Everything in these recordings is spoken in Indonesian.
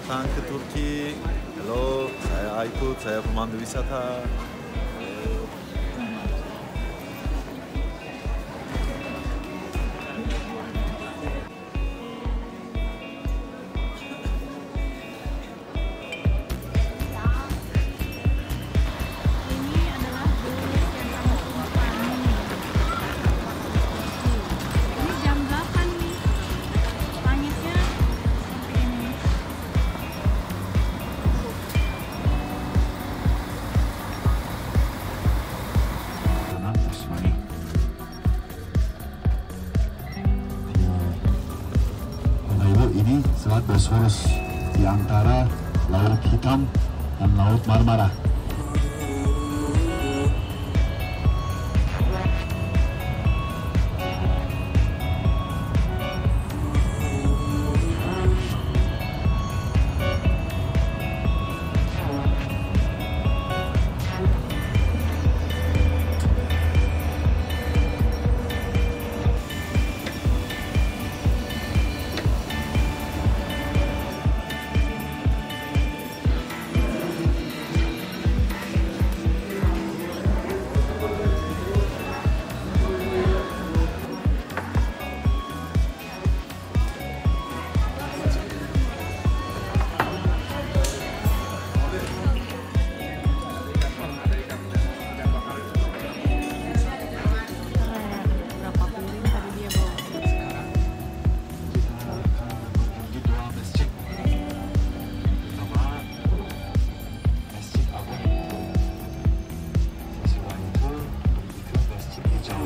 datang ke Turki. Halo, saya Aykut, saya pemandu wisata. Ini adalah bus yang sangat Kupang. Ini jam 8 nih. Langitnya seperti ini. Kanan Usmani. Bapak Ibu, ini Selat Bosphorus di antara Laut Hitam dan Laut Marmara. Keren. Berapa piring tadi dia bawa? Kita akan menuju dua masjid. Pertama, Masjid Agung. Setelah itu pergi ke Masjid Hijau.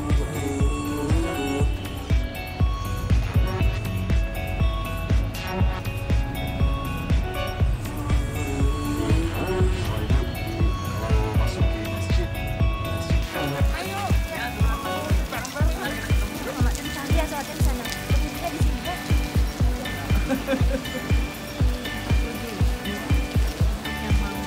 Kalau masuk di masjid, Iya, soalnya di sana. Tapi kita di sini kan. Yang mau.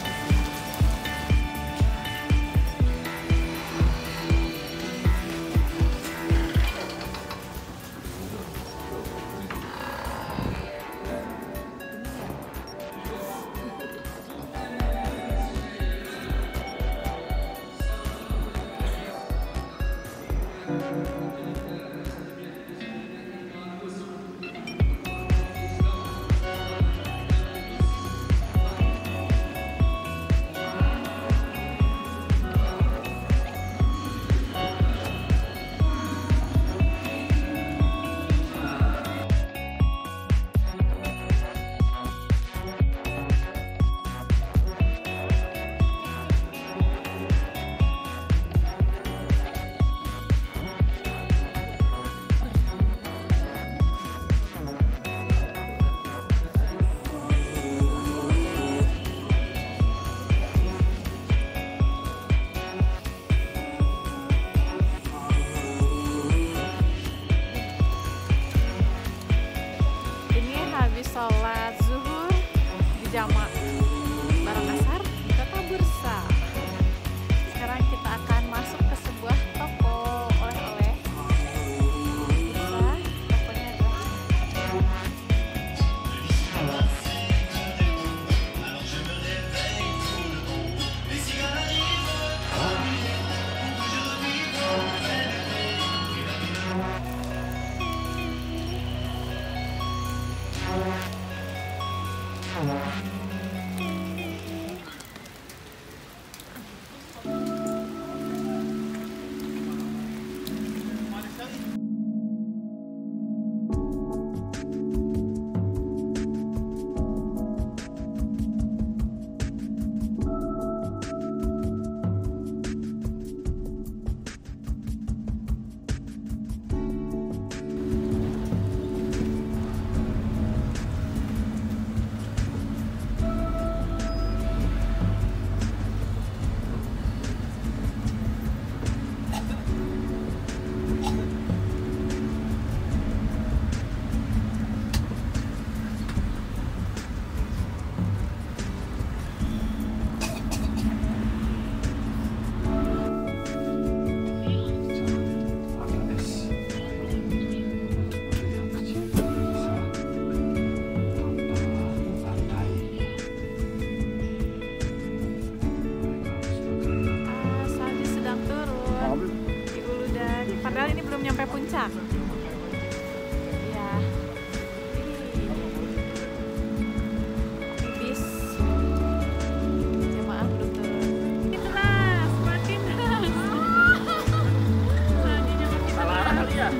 Ini habis sholat zuhur di Jamak bareng asar di Kota Bursa. Sekarang kita akan masuk ke sebuah toko oleh-oleh. Bursa, tokonya adalah Ya. Bis. Jemaah belum turun. Deras, makin deras. Saljunya makin Salah arah deras. kali ya?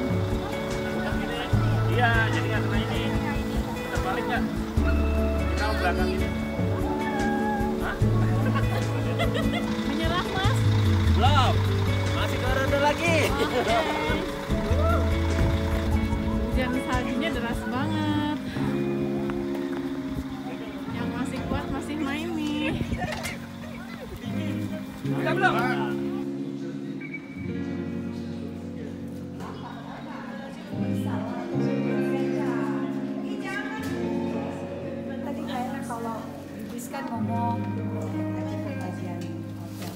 Iya, jadi karena ini kita balik nggak? Kita mau belakang ini. Hah? Menyerah, Mas. Belum, masih 2 ronde lagi. Oke. Hujan saljunya deras banget. Yang masih kuat masih main nih. Udah belum? Tadi kayaknya kalau bis kan ngomong aja pengajian hotel.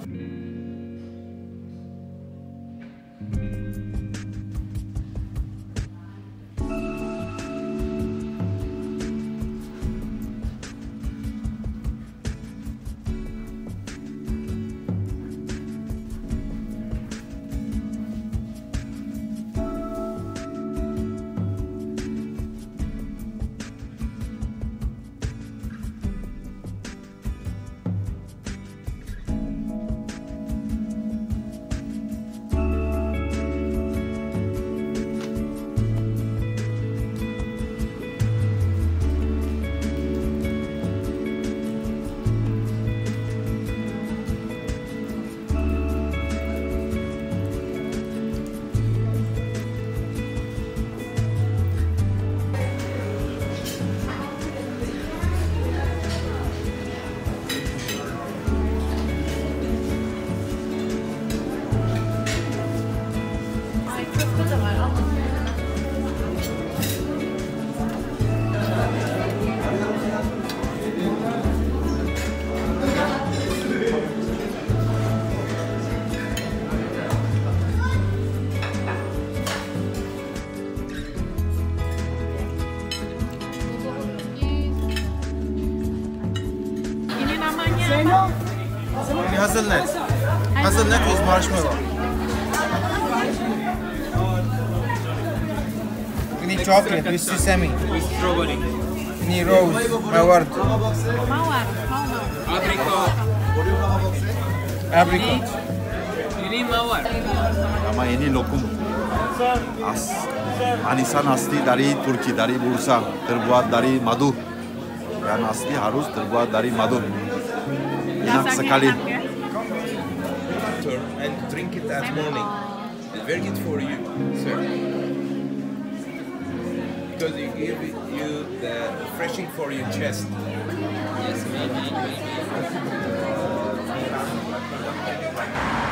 Ini namanya apa? Ini hazelnut. Hazelnut with marshmallow. Ini chocolate with sesame. With strawberry. Ini rose, mawar, Mawar. Apricot. apricot. Ini mawar. Nama ini lokum. Manisan asli dari Turki, dari Bursa, terbuat dari madu. Dan asli harus terbuat dari madu. Enak Rasanya sekali. enak ya. And drink it at morning. It's very good for you, sir. Because it give you the refreshing for your chest. Yes, maybe.